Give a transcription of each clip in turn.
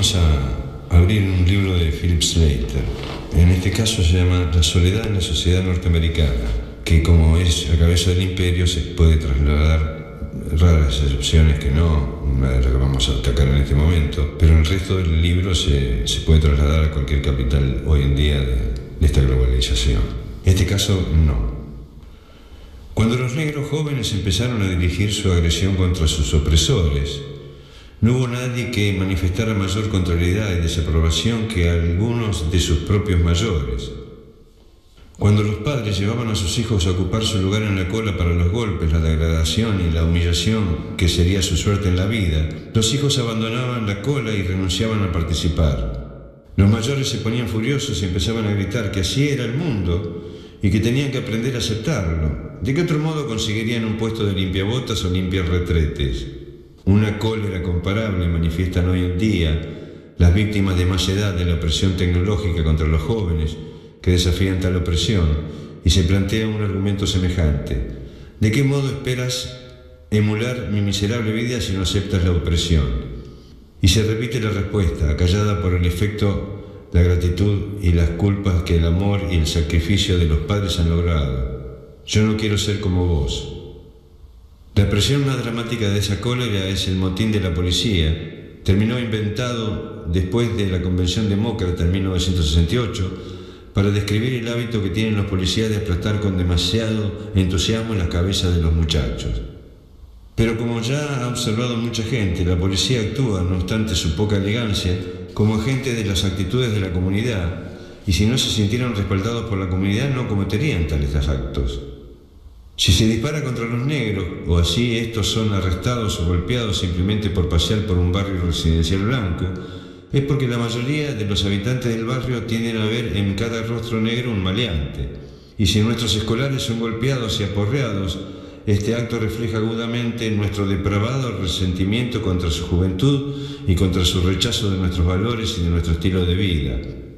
vamos a abrir un libro de Philip Slater. En este caso se llama La soledad en la sociedad norteamericana, que como es la cabeza del imperio se puede trasladar, raras excepciones que no, una de las que vamos a atacar en este momento, pero en el resto del libro se puede trasladar a cualquier capital hoy en día de esta globalización. En este caso no. Cuando los negros jóvenes empezaron a dirigir su agresión contra sus opresores, no hubo nadie que manifestara mayor contrariedad y desaprobación que algunos de sus propios mayores. Cuando los padres llevaban a sus hijos a ocupar su lugar en la cola para los golpes, la degradación y la humillación que sería su suerte en la vida, los hijos abandonaban la cola y renunciaban a participar. Los mayores se ponían furiosos y empezaban a gritar que así era el mundo y que tenían que aprender a aceptarlo. ¿De qué otro modo conseguirían un puesto de limpiabotas o limpiarretretes? Una cólera comparable manifiestan hoy en día las víctimas de más edad de la opresión tecnológica contra los jóvenes que desafían tal opresión, y se plantea un argumento semejante. ¿De qué modo esperas emular mi miserable vida si no aceptas la opresión? Y se repite la respuesta, acallada por el efecto, la gratitud y las culpas que el amor y el sacrificio de los padres han logrado. Yo no quiero ser como vos. La expresión más dramática de esa cólera es el motín de la policía. Terminó inventado después de la Convención Demócrata en 1968 para describir el hábito que tienen los policías de aplastar con demasiado entusiasmo las cabezas de los muchachos. Pero como ya ha observado mucha gente, la policía actúa, no obstante su poca elegancia, como agente de las actitudes de la comunidad, y si no se sintieran respaldados por la comunidad no cometerían tales actos. Si se dispara contra los negros, o así estos son arrestados o golpeados simplemente por pasear por un barrio residencial blanco, es porque la mayoría de los habitantes del barrio tienden a ver en cada rostro negro un maleante. Y si nuestros escolares son golpeados y aporreados, este acto refleja agudamente nuestro depravado resentimiento contra su juventud y contra su rechazo de nuestros valores y de nuestro estilo de vida.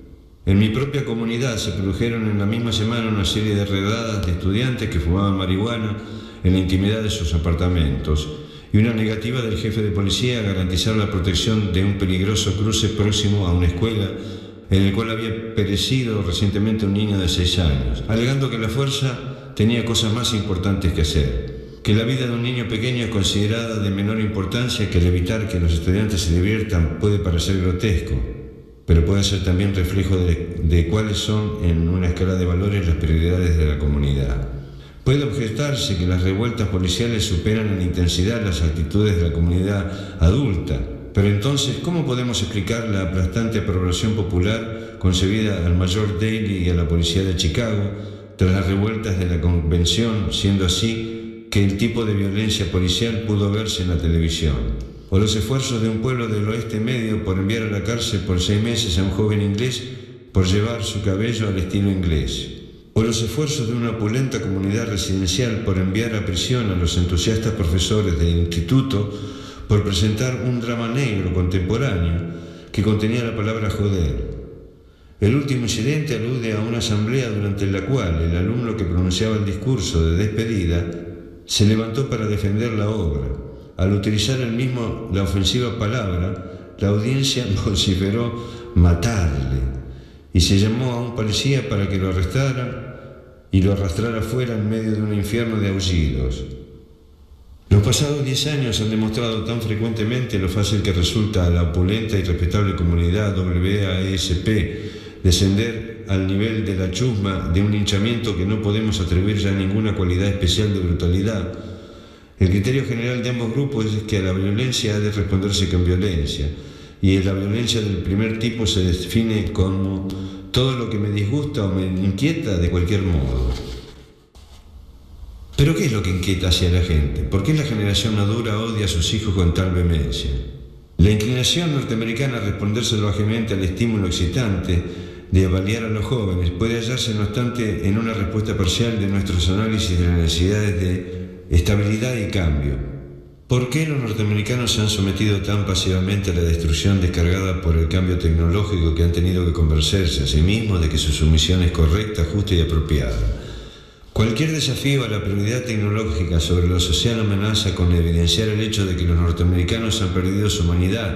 En mi propia comunidad se produjeron en la misma semana una serie de redadas de estudiantes que fumaban marihuana en la intimidad de sus apartamentos y una negativa del jefe de policía a garantizar la protección de un peligroso cruce próximo a una escuela en el cual había perecido recientemente un niño de 6 años, alegando que la fuerza tenía cosas más importantes que hacer, que la vida de un niño pequeño es considerada de menor importancia, que el evitar que los estudiantes se diviertan puede parecer grotesco, pero puede ser también reflejo de cuáles son en una escala de valores las prioridades de la comunidad. Puede objetarse que las revueltas policiales superan en intensidad las actitudes de la comunidad adulta, pero entonces, ¿cómo podemos explicar la aplastante aprobación popular concebida al mayor Daley y a la policía de Chicago tras las revueltas de la convención, siendo así que el tipo de violencia policial pudo verse en la televisión? O los esfuerzos de un pueblo del oeste medio por enviar a la cárcel por 6 meses a un joven inglés por llevar su cabello al estilo inglés. O los esfuerzos de una opulenta comunidad residencial por enviar a prisión a los entusiastas profesores del instituto por presentar un drama negro contemporáneo que contenía la palabra joder. El último incidente alude a una asamblea durante la cual el alumno que pronunciaba el discurso de despedida se levantó para defender la obra. Al utilizar él mismo la ofensiva palabra, la audiencia vociferó matarle y se llamó a un policía para que lo arrestara y lo arrastrara fuera en medio de un infierno de aullidos. Los pasados 10 años han demostrado tan frecuentemente lo fácil que resulta a la opulenta y respetable comunidad WASP descender al nivel de la chusma de un linchamiento que no podemos atribuir ya a ninguna cualidad especial de brutalidad. El criterio general de ambos grupos es que a la violencia ha de responderse con violencia, y la violencia del primer tipo se define como todo lo que me disgusta o me inquieta de cualquier modo. ¿Pero qué es lo que inquieta hacia la gente? ¿Por qué la generación madura odia a sus hijos con tal vehemencia? La inclinación norteamericana a responder salvajemente al estímulo excitante de avaliar a los jóvenes puede hallarse, no obstante, en una respuesta parcial de nuestros análisis de las necesidades de estabilidad y cambio. ¿Por qué los norteamericanos se han sometido tan pasivamente a la destrucción descargada por el cambio tecnológico que han tenido que convencerse a sí mismos de que su sumisión es correcta, justa y apropiada? Cualquier desafío a la prioridad tecnológica sobre lo social amenaza con evidenciar el hecho de que los norteamericanos han perdido su humanidad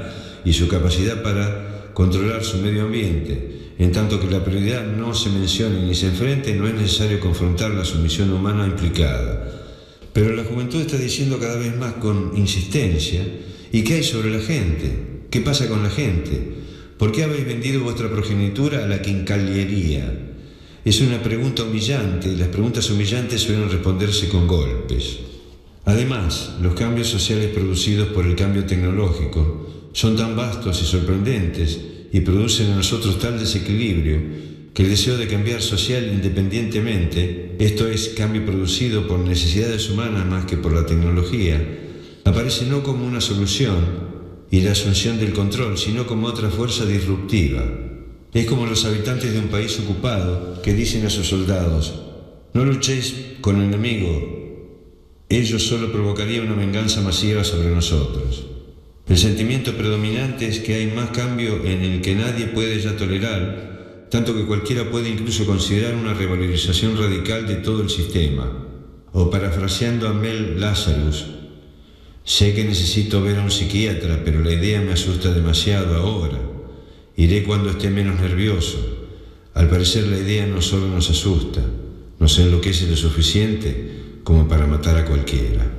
y su capacidad para controlar su medio ambiente. En tanto que la prioridad no se mencione ni se enfrente, no es necesario confrontar la sumisión humana implicada. Pero la juventud está diciendo cada vez más con insistencia: ¿y qué hay sobre la gente? ¿Qué pasa con la gente? ¿Por qué habéis vendido vuestra progenitura a la quincallería? Es una pregunta humillante, y las preguntas humillantes suelen responderse con golpes. Además, los cambios sociales producidos por el cambio tecnológico son tan vastos y sorprendentes y producen en nosotros tal desequilibrio que el deseo de cambiar social independientemente, esto es, cambio producido por necesidades humanas más que por la tecnología, aparece no como una solución y la asunción del control, sino como otra fuerza disruptiva. Es como los habitantes de un país ocupado que dicen a sus soldados: no luchéis con el enemigo, ello solo provocaría una venganza masiva sobre nosotros. El sentimiento predominante es que hay más cambio en el que nadie puede ya tolerar, tanto que cualquiera puede incluso considerar una revalorización radical de todo el sistema. O parafraseando a Mel Lazarus: sé que necesito ver a un psiquiatra, pero la idea me asusta demasiado ahora. Iré cuando esté menos nervioso. Al parecer la idea no solo nos asusta, nos enloquece lo suficiente como para matar a cualquiera.